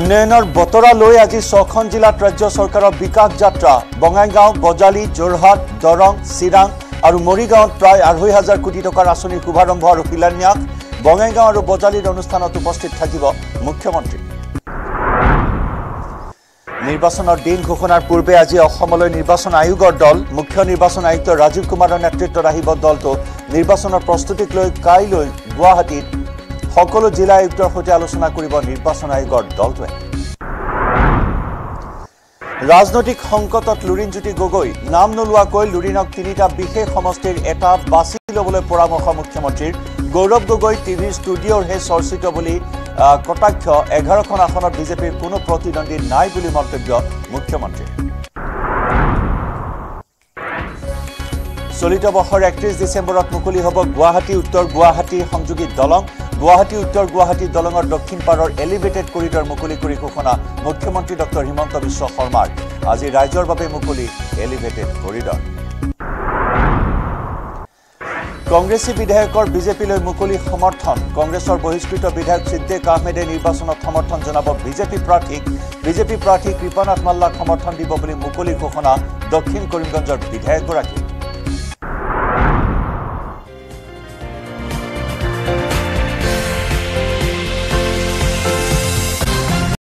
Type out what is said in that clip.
উন্নয়নৰ বতৰা লৈ আজি 6খন জিলাত ৰাজ্য চৰকাৰৰ বিকাশ যাত্ৰা বongaigaon, bajali, jorhat, darrang, chirang আৰু morigaon প্ৰায় 2,500 কোটি টকাৰ আঁচনিৰ শুভাৰম্ভ আৰু শিলান্যাস bongaigaon আৰু bajalir অনুষ্ঠানত উপস্থিত থাকিব মুখ্যমন্ত্ৰী নিৰ্বাচনৰ দিন ঘোষণাৰ পূৰ্বে আজি অসমলৈ নিৰ্বাচন আয়োগৰ দল মুখ্য নিৰ্বাচন আয়ুক্ত ৰাজীৱ কুমাৰৰ নেতৃত্বত আহিব দলটো নিৰ্বাচনৰ প্ৰস্তুতিক লৈ কাইলৈ গুৱাহাটীত সকলো জিলা আয়ুক্তৰ সৈতে আলোচনা কৰিব নিৰ্বাচন আয়োগৰ দলটোৱে ৰাজনৈতিক সংকটত লুৰিণজ্যোতি গগৈ নাম নোলোৱাকৈ লুৰিণক তিনিটা বিশেষ সমষ্টিৰ এটা বাছি ল'বলৈ পৰামৰ্শ মুখ্যমন্ত্ৰীৰ গৌৰৱ গগৈ টিভি ষ্টুডিঅ'ৰ হে চৰ্চিত বুলি কটাক্ষ 11খন আসনত বিজেপিৰ কোনো প্ৰতিদ্বন্দ্বী নাই বুলি মন্তব্য মুখ্যমন্ত্ৰীৰ চলিত বৰ্ষৰ 31 ডিচেম্বৰত মুকলি হ'ব গুৱাহাটী উত্তৰ গুৱাহাটী সংযোগী দলং গুৱাহাটী উত্তৰ গুৱাহাটী দলঙৰ দক্ষিণ পাৰৰ এলিভেটেড কৰিডৰ মুকলি কৰি ঘোষণা মুখ্যমন্ত্ৰী ডক্টৰ হিমন্ত বিশ্ব শৰ্মাৰ আজি ৰাজ্যৰ বাবে মুকলি এলিভেটেড কৰিডৰ কংগ্ৰেছী বিধায়কৰ বিজেপিলৈ মুকলি সমৰ্থন কংগ্ৰেছৰ বহিষ্কৃত বিধায়ক সিদ্দিক আহমেদে নিৰ্বাচনত সমৰ্থন জনাব বিজেপি প্ৰাৰ্থী কৃপানাথ মাল্লাক সমৰ্থন দিব বুলি মুকলি ঘোষণা দক্ষিণ কৰিমগঞ্জৰ বিধায়কগৰাকী